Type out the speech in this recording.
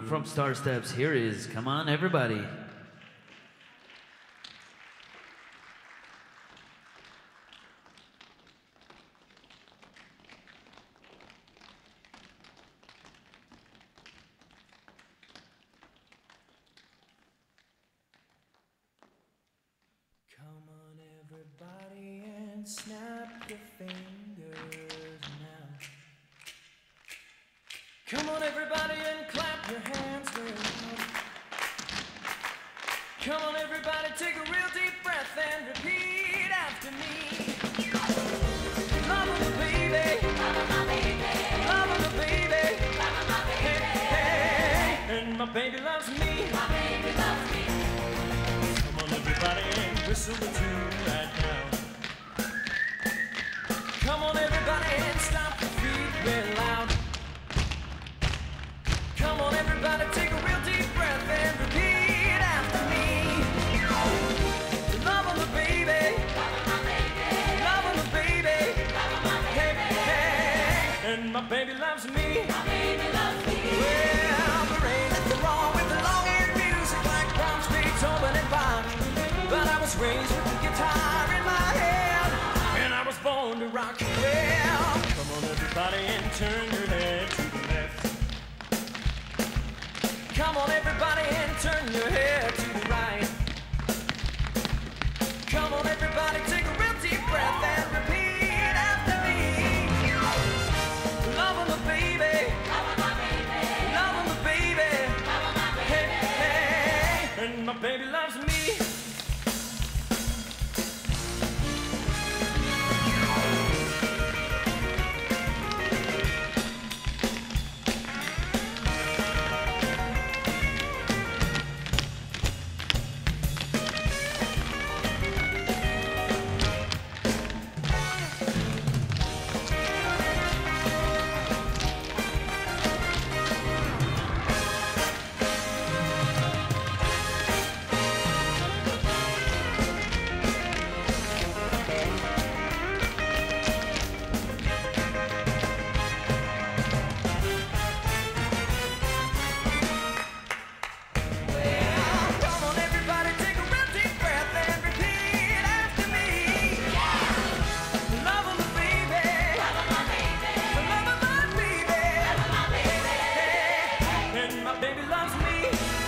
from Star Steps, here is Come On Everybody. Come on everybody and snap your fingers now. Come on everybody and clap your hands real loud. Come on everybody, take a real deep breath and repeat after me. Love of the baby, love of my baby, love of the baby, love of my baby. Hey, hey. And my baby loves me, my baby loves me. Come on everybody and whistle the tune right now. Come on everybody and stomp your feet real loud. Come on everybody, take a real deep breath and repeat after me. Love of the baby, love of my baby, love of the baby, love of my baby. Hey, hey. And my baby loves me, my baby loves me. Well, there ain't nothing wrong with the long-haired music like Brahms, Beethoven and Bach. But I was raised with the guitar in my hand, and I was born to rock. Well, come on everybody and turn your head to the left. Come on everybody and turn your head to the right. Come on everybody, take a real deep breath and repeat after me. Love of my baby, love of my baby, love of my baby, love of my baby. Hey, hey. And my baby loves me. Baby loves me.